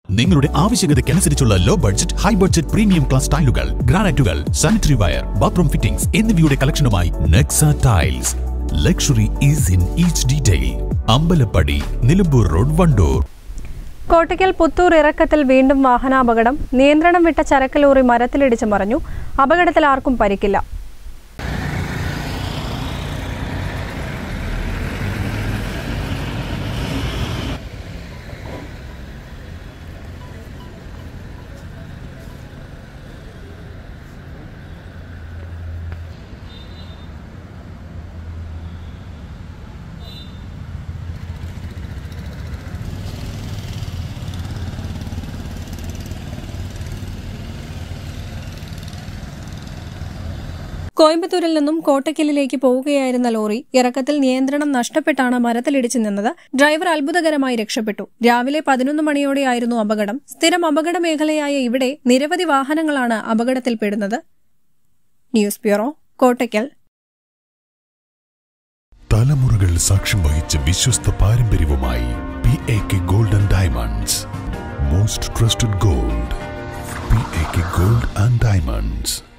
നിങ്ങളുടെ ആവശ്യകതയ്ക്കനുസരിച്ചുള്ള low budget, high budget premium class ടൈലുകൾ, ഗ്രാനൈറ്റുകൾ, സാനിറ്ററി വയർ, ബാത്റൂം ഫിറ്റിംഗ്സ് എന്നിവയുടെ കളക്ഷനുമായി Nexa tiles. Luxury is in each detail. Ambalappadi, Nilambur road, Wandoor. Kottakkal Puthur ഇറക്കത്തിൽ വീണ്ടും വാഹനാപകടം. നിയന്ത്രണം വിട്ട ചരക്ക് ലോറി മരത്തിലിടിച്ച് മറിഞ്ഞു. അപകടത്തിൽ ആർക്കും പരിക്കില്ല. കോയമ്പത്തൂരിൽ നിന്നും കോട്ടയ്ക്കലിലേക്ക് പോവുകയായിരുന്ന ലോറി ഇറക്കത്തിൽ നിയന്ത്രണം നഷ്ടപ്പെട്ടാണ് മരത്തിലിടിച്ചു നിന്നത്. ഡ്രൈവർ അത്ഭുതകരമായി രക്ഷപ്പെട്ടു. രാവിലെ 11 മണിയോടെയായിരുന്നു അപകടം. സ്ഥിരം അപകട മേഖലയായ ഇവിടെ നിരവധി വാഹനങ്ങളാണ് അപകടത്തിൽപ്പെടുന്നത്. News bureau, Kottakkal. തലമുറകൾ സാക്ഷ്യം വഹിച്ച വിശ്വസ്ത പാരമ്പര്യവുമായി PAK gold and diamonds. Most trusted gold. PAK gold and diamonds.